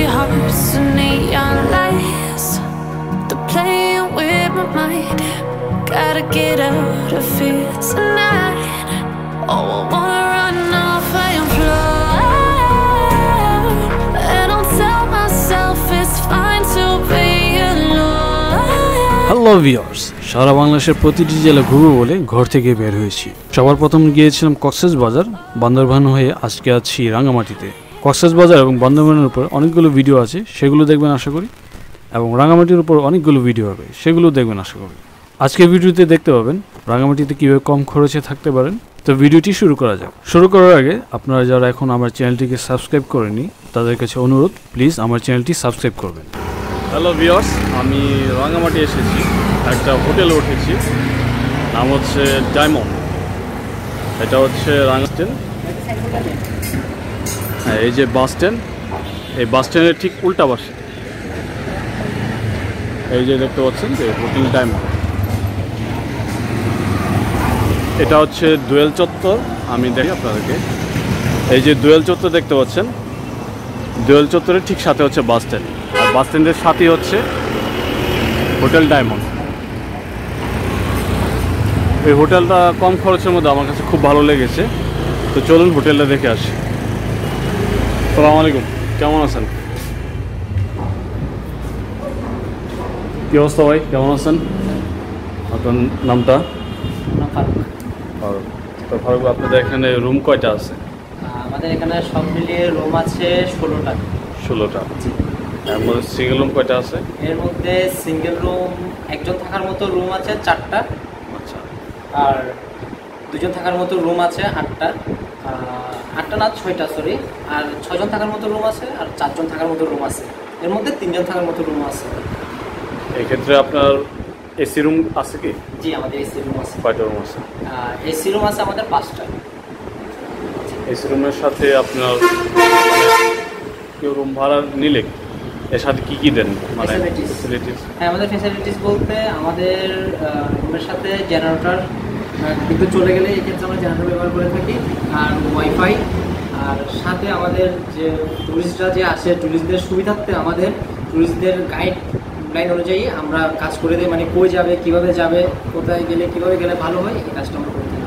hearts and neon lights, they're playing with my mind. Gotta get out of here tonight. Oh, I wanna run off and fly, and I'll tell myself it's fine to be alone. Hello viewers, সারা বাংলাদেশের প্রতিটি জেলা ঘুরবো বলে ঘর থেকে বের হয়েছি। সবার প্রথম গিয়েছিলাম কক্সবাজার, বান্দরবান হয়ে আজকে আছি রাঙামাটিতে। কক্সবাজার এবং বান্দরবানের উপর অনেকগুলো ভিডিও আছে, সেগুলো দেখবেন আশা করি, এবং রাঙামাটির উপর অনেকগুলো ভিডিও হবে, সেগুলো দেখবেন আশা করি। আজকের ভিডিওতে দেখতে পাবেন রাঙামাটিতে কীভাবে কম খরচে থাকতে পারেন। তো ভিডিওটি শুরু করা যাক। শুরু করার আগে আপনারা যারা এখন আমার চ্যানেলটিকে সাবস্ক্রাইব করেনি তাদের কাছে অনুরোধ, প্লিজ আমার চ্যানেলটি সাবস্ক্রাইব করবেন। হ্যালো ভিউয়ার্স, আমি রাঙামাটি এসেছি, একটা হোটেলে উঠেছি, নাম হচ্ছে ডায়মন্ড। এটা হচ্ছে রাঙা স্ট্যান্ড। হ্যাঁ, এই যে বাস স্ট্যান্ড, এই বাস স্ট্যান্ডের ঠিক উল্টা পাশে এই যে দেখতে পাচ্ছেন যে হোটেল ডায়মন্ড। এটা হচ্ছে দোয়েল চত্বর। আমি দেখি আপনাদেরকে, এই যে দোয়েল চত্বর দেখতে পাচ্ছেন, দোয়েল চত্বরের ঠিক সাথে হচ্ছে বাস স্ট্যান্ড, আর বাস স্ট্যান্ডের সাথেই হচ্ছে হোটেল ডায়মন্ড। এই হোটেলটা কম খরচের মধ্যে আমার কাছে খুব ভালো লেগেছে। তো চলুন হোটেলটা দেখে আসি। আসসালামু আলাইকুম, কেমন আছেন? কি অবস্থা ভাই, কেমন আছেন? আপনার নামটা? ফারুক। তো ফারুক, আপনাদের এখানে রুম কয়টা আছে? আমাদের এখানে সব মিলিয়ে রুম আছে 16টা। 16টা। এর মধ্যে সিঙ্গেল রুম কয়টা আছে? এর মধ্যে সিঙ্গেল রুম একজন থাকার মতো রুম আছে 4টা। আচ্ছা। আর দুজন থাকার মতো রুম আছে 8টা। 8টা না 6টা, সরি। আর 6 জন থাকার মতো রুম আছে, আর 4 জন থাকার মতো রুম আছে। এর মধ্যে 3 জন থাকার মতো রুম আছে। এক্ষেত্রে আপনার এসি রুম আছে কি? জি, আমাদের এসি রুম আছে। কয়টা রুম আছে? এসি রুম আছে আমাদের 5টা। এসি রুমের সাথে আপনার কেউ রুম ভাড়া নিলে এর সাথে কি কি দেন, মানে ফ্যাসিলিটিস? হ্যাঁ, আমাদের ফ্যাসিলিটিস বলতে আমাদের রুমের সাথে জেনারেটর, কিন্তু চলে গেলে এক্ষেত্রে আমরা জেনারেটর ব্যবহার করে থাকি, আর ওয়াইফাই, আর সাথে আমাদের যে টুরিস্টরা যে আসে, টুরিস্টদের সুবিধার্থে আমাদের টুরিস্টদের গাইড লাইন অনুযায়ী আমরা কাজ করে দিই, মানে কই যাবে, কিভাবে যাবে, কোথায় গেলে কিভাবে গেলে ভালো হয়, এই কাজটা আমরা করে থাকি।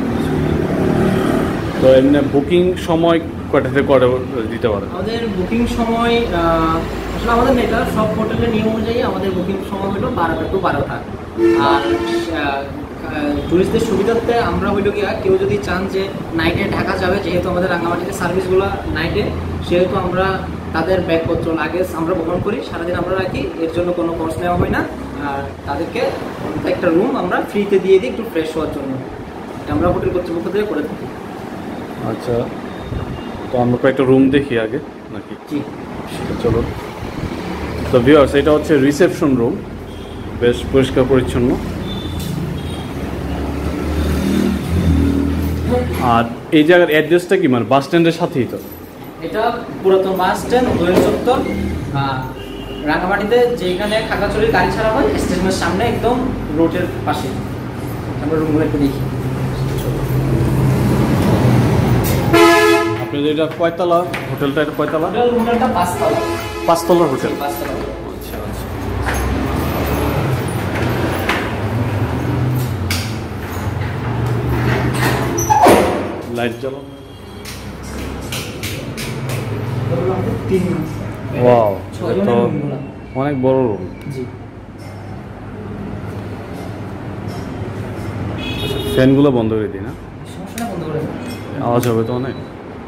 তো এমনি বুকিং সময় কয়টা থেকে কয়টা দিতে পারেন? আমাদের বুকিং সময় আসলে আমাদের এটা সব হোটেলের নিয়ম অনুযায়ী আমাদের বুকিং সময় হলো 12টা টু 12টা। আর টুরিস্টদের সুবিধার্থে আমরা হইল গিয়া কেউ যদি চান যে নাইটে ঢাকা যাবে, যেহেতু আমাদের রাঙামাটিতে সার্ভিসগুলো নাইটে, সেহেতু আমরা তাদের ব্যাগপত্র লাগেজ আমরা বহন করি, সারাদিন আমরা রাখি, এর জন্য কোনো খরচ নেওয়া হয় না। আর তাদেরকে একটা রুম আমরা ফ্রিতে দিয়ে দিই একটু ফ্রেশ হওয়ার জন্য, আমরা হোটেল কর্তৃপক্ষ থেকে করে থাকি। আচ্ছা, তো আমরা কয়েকটা রুম দেখি আগে নাকি? জি চলো। তো ভিউয়ার্স, এটা হচ্ছে রিসেপশন রুম, বেশ পরিষ্কার পরিচ্ছন্ন। আর এই জায়গার অ্যাড্রেসটা কি, মানে বাস স্ট্যান্ডের সাথেই তো? এটা পুরাতন বাস স্ট্যান্ড, দোয়েল চত্বর, রাঙামাটিতে যেখানে খাগড়াছড়ির গাড়ি ছাড়া হয় স্টেশনের সামনে একদম রোডের পাশে। আমরা রুমগুলো একটু দেখি। আপনাদের এটা কয়তলা হোটেলটা? এটা কয়তলা? হোটেলটা 5তলা। 5তলার হোটেল? 5তলা। আচ্ছা আচ্ছা। লাইট জ্বালো। ওয়াও, তো অনেক বড় রুম। জি। ফ্যানগুলো বন্ধ করে দিই না? সমস্যা বন্ধ করে দিন, আওয়াজ হবে তো অনেক।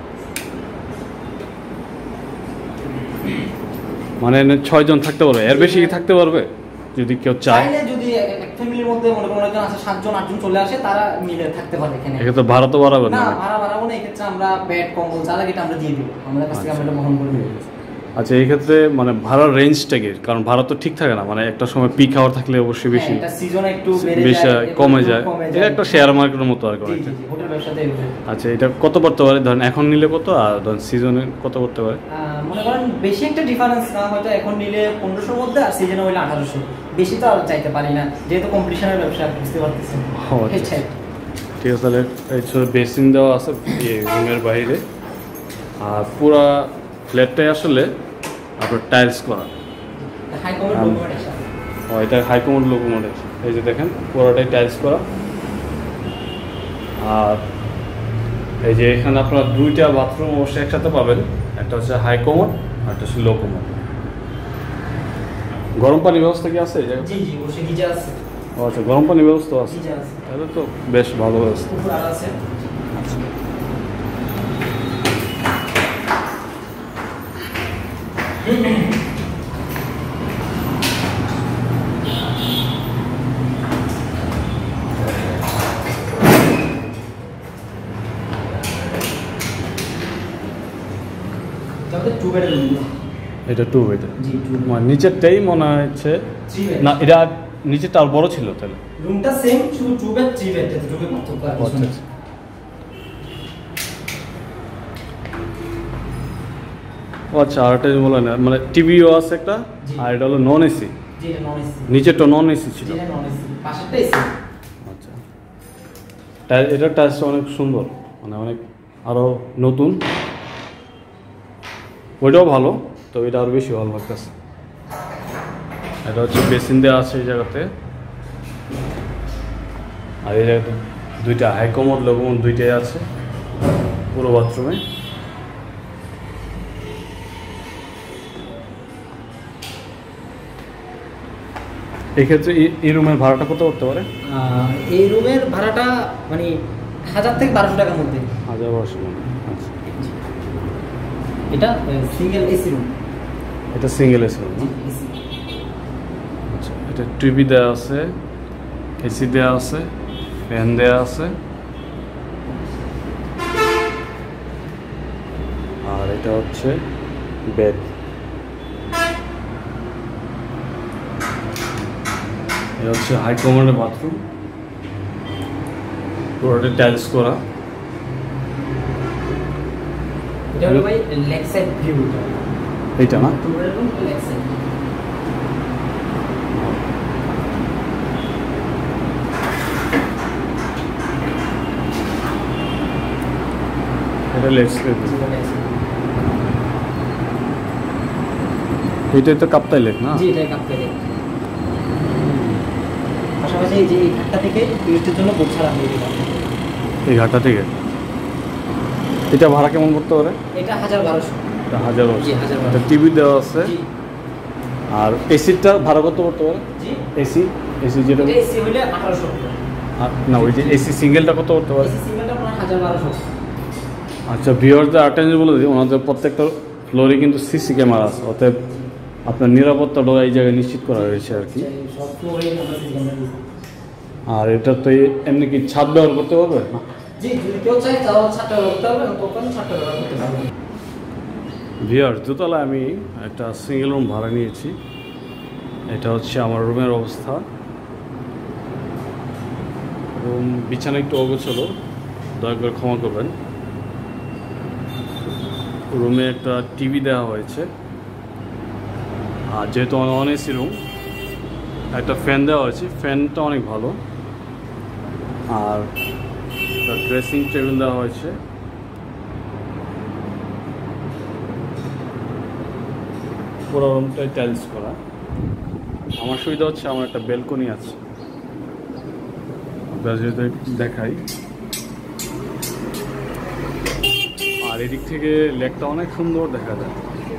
মানে 6 জন থাকতে পারবে? এর বেশি কি থাকতে পারবে যদি কেউ চায়? যদি এক ফ্যামিলির মধ্যে মনে করেন একজন আছে 7 জন 8 জন চলে আসে, তারা মিলে থাকতে পারে এখানে। এক্ষেত্রে ভাড়া তো বাড়াবে না? না, ভাড়া বাড়াবো না। এক্ষেত্রে আমরা বেড, কম্বল যা লাগে এটা আমরা দিয়ে দিব, আমাদের কাছ থেকে আমরা বহন করে দিব। আচ্ছা, এই ক্ষেত্রে মানে ভাড়ার রেঞ্জটা কি? কারণ ভাড়া তো ঠিক থাকে না, মানে একটা সময় পিক আওয়ার থাকলে অবশ্যই বেশি, এটা সিজনে একটু বেড়ে বেশি যায়, কমে যায়। এটা একটা শেয়ার মার্কেটের মতো আর কি। হোটেল ব্যবসাতে। আচ্ছা, এটা কত পড়তে পারে ধরেন এখন নিলে কত, আর ধরেন সিজনে কত পড়তে পারে? মনে করেন বেশি একটা ডিফারেন্স না, হয়তো এখন নিলে 1500-র মধ্যে, আর সিজনে হইলে 1800। বেশি তো আর চাইতে পারি না, যেহেতু কম্পিটিশনের ব্যবসা, বুঝতে পারতেছেন। ঠিক আছে, তাহলে এই বেসিন দেওয়া আছে রুমের বাইরে। আর পুরা ফ্ল্যাটটাই আসলে আপনার টাইলস করা। High commode documentation. এটা হাই কমোড লোকোমোটিভ, এই যে দেখেন পুরোটাই টাইলস করা। আর এই যে এখানে আপনারা দুইটা বাথরুম অবশ্যই একসাথে পাবেন, একটা হচ্ছে হাই কমোড আর একটা হচ্ছে লো কমোড। গরম পানির ব্যবস্থা কি আছে? জি জি, বসে গিজার আছে। ও আচ্ছা, গরম পানির ব্যবস্থা আছে, গিজার আছে, তাহলে তো বেশ ভালো ব্যবস্থা। পুকুর আর আছে। আচ্ছা, তাহলে 2 বেডের রুম। এটা 2 বেডের। জি 2 মানে নিচেরটাই মনে হচ্ছে 3 বেড না, এটা নিচেরটা আর বড় ছিল তাহলে। রুমটা সেম, শুধু 2 বেড 3 বেড, এত টুকু পার্থক্য আর কিছু না। আচ্ছা, আর একটা বলে না, মানে টিভিও আছে একটা, আর এটা হলো নন এসি। জি এটা নন এসি। নিচেরটা নন এসি ছিল। জি এটা নন এসি, পাশেরটা এসি। আচ্ছা, এটা টাইলসটা অনেক সুন্দর, মানে অনেক আরো নতুন। ওইটাও ভালো, তো এটা আরো বেশি ভালো লাগতেছে। এটা হচ্ছে বেসিন দেওয়া আছে এই জায়গাতে, আর এই জায়গাতে দুইটা হাই কমোড লো কমোড দুইটাই আছে পুরো বাথরুমে। এক্ষেত্রে এই রুমের ভাড়াটা কত করতে পারে? এই রুমের ভাড়াটা মানে 1000 থেকে 1200 টাকার মধ্যে। 1200 টাকা। আচ্ছা, এটা সিঙ্গেল এসি রুম। এটা সিঙ্গেল এসি রুম। এসি। আচ্ছা, এটা টিভি দেওয়া আছে, এসি দেওয়া আছে, ফ্যান দেওয়া আছে, আর এটা হচ্ছে বেড। এটা হচ্ছে হাই কমোডের বাথরুম, পুরোটা টাইলস করা। এটা হলো ভাই লেগ সাইড ভিউ। এইটা না? 2 বেড রুম লেগ সাইড। এটা লেগ সাইড। এটাই তো কাপ্তাই লেক না? জি এটাই কাপতে লেগ। পাশাপাশি এই যে এই ঘাটটা থেকে টুরিস্টের জন্য বোট ছাড়া হয়ে গেল। এই ঘাটটা থেকে এটা ভাড়া কেমন করতে পারে? এটা 1200। এটা 1000। জি 1200। এটা টিভি দেওয়া আছে, জি আর এসিটা ভাড়া কত করতে পারে? জি এসি যেটা এটা এসি হইলে 1800 টাকা। না, ওই যে এসি সিঙ্গেলটা কত করতে পারে? এসি সিঙ্গেলটা আপনার 1200। আচ্ছা, ভিউয়ারদের আটেন্ড বলে দিই, ওনাদের প্রত্যেকটা ফ্লোরে কিন্তু সিসি ক্যামেরা আছে, অতএব আপনার নিরাপত্তাটা এই জায়গায় নিশ্চিত করা হয়েছে আর কি। সব ফ্লোরে আমরা সিসি ক্যামেরা দিয়েছি। আর এটা তো এমনি কি ছাদ ব্যবহার করতে পারবে? জি যদি কেউ চায় তাও 7টা করতে হবে, তখন 7টা করতে পারবে। ভিউয়ার, দোতলায় আমি একটা সিঙ্গেল রুম ভাড়া নিয়েছি। এটা হচ্ছে আমার রুমের অবস্থা। রুম বিছানা একটু অগোছালো, দয়া করে ক্ষমা করবেন। রুমে একটা টিভি দেওয়া হয়েছে, আর যেহেতু নন এসি রুম, একটা ফ্যান দেওয়া হয়েছে, ফ্যানটা অনেক ভালো। আর একটা ড্রেসিং টেবিল দেওয়া হয়েছে। পুরো রুমটাই টাইলস করা। আমার সুবিধা হচ্ছে আমার একটা ব্যালকনি আছে, যেহেতু দেখাই। আর এদিক থেকে লেকটা অনেক সুন্দর দেখা যায়,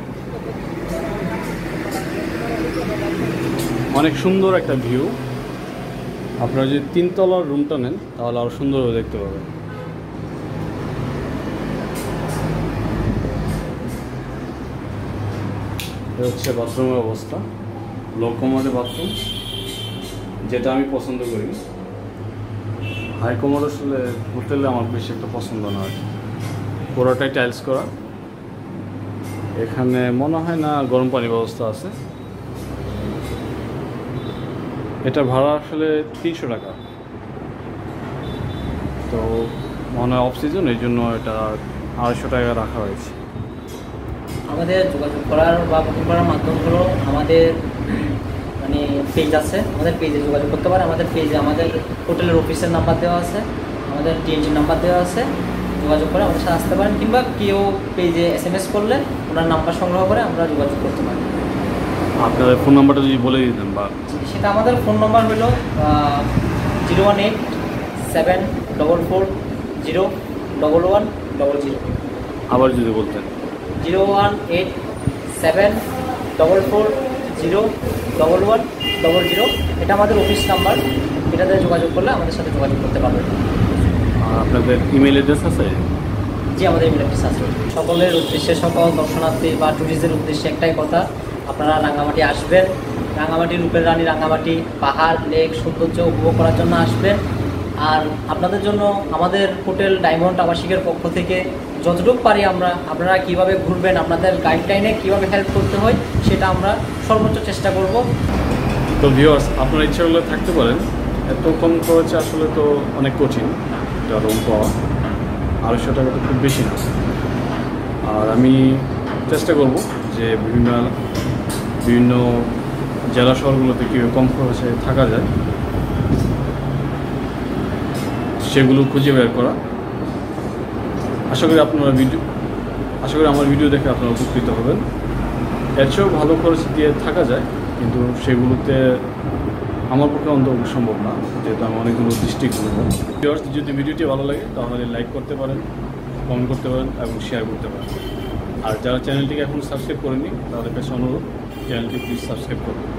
অনেক সুন্দর একটা ভিউ। আপনারা যদি 3 তলার রুমটা নেন তাহলে আরো সুন্দরভাবে দেখতে পাবেন। এটা হচ্ছে বাথরুমের অবস্থা, লো কমোডের বাথরুম, যেটা আমি পছন্দ করি। হাই কমোড আসলে হোটেলে আমার বেশি একটা পছন্দ না হয়। পুরোটাই টাইলস করা। এখানে মনে হয় না গরম পানির ব্যবস্থা আছে। এটা ভাড়া আসলে 300 টাকা, তো মনে হয় অফ সিজন, এই জন্য এটা 250 টাকা রাখা হয়েছে। আমাদের যোগাযোগ করার বা বুকিং করার মাধ্যম হলো আমাদের মানে পেজ আছে, আমাদের পেজে যোগাযোগ করতে পারে। আমাদের পেজে আমাদের হোটেলের অফিসের নাম্বার দেওয়া আছে, আমাদের টিএনজির নাম্বার দেওয়া আছে। তো যোগাযোগ করে আমাদের সাথে আসতে পারেন, কিংবা কেউ পেজে SMS করলে ওনার নাম্বার সংগ্রহ করে আমরা যোগাযোগ করতে পারি। আপনাদের ফোন নাম্বারটা যদি বলে দিতেন বা। সেটা আমাদের ফোন নাম্বার হলো 018-744-01100। আবার যদি বলতেন। 018-744-01100। এটা আমাদের অফিস নাম্বার, এটাতে যোগাযোগ করলে আমাদের সাথে যোগাযোগ করতে পারবেন। আপনাদের ইমেল অ্যাড্রেস আছে? জি, আমাদের ইমেল অ্যাড্রেস আছে। সকলের উদ্দেশ্যে, সকল দর্শনার্থী বা ট্যুরিস্টদের উদ্দেশ্যে একটাই কথা, আপনারা রাঙ্গামাটি আসবেন। রাঙ্গামাটি রূপের রানী রাঙ্গামাটি পাহাড়, লেক সৌন্দর্য উপভোগ করার জন্য আসবেন। আর আপনাদের জন্য আমাদের হোটেল ডায়মন্ড আবাসিকের পক্ষ থেকে যতটুকু পারি আমরা, আপনারা কীভাবে ঘুরবেন, আপনাদের গাইডলাইনে কীভাবে হেল্প করতে হয় সেটা আমরা সর্বোচ্চ চেষ্টা করব। তো ভিউয়ার্স, আপনারা ইচ্ছা করলে থাকতে পারেন। এত কম খরচে আসলে তো অনেক কঠিন এটা রুম পাওয়া। 250 টাকা তো খুব বেশি না। আর আমি চেষ্টা করব যে বিভিন্ন জেলা শহরগুলোতে কীভাবে কম খরচে থাকা যায় সেগুলো খুঁজে বের করা। আশা করি আমার ভিডিও দেখে আপনারা উপকৃত হবেন। এর চেয়েও ভালো খরচ দিয়ে থাকা যায়, কিন্তু সেগুলোতে আমার পক্ষে অন্তত সম্ভব না, যেহেতু আমি অনেকগুলো ডিস্ট্রিক্ট ঘুরবো। যদি ভিডিওটি ভালো লাগে তাহলে লাইক করতে পারেন, কমেন্ট করতে পারেন এবং শেয়ার করতে পারেন। আর যারা চ্যানেলটিকে এখন সাবস্ক্রাইব করেনি তাদের কাছে অনুরোধ, চ্যানেলটি প্লিজ সাবস্ক্রাইব করুন।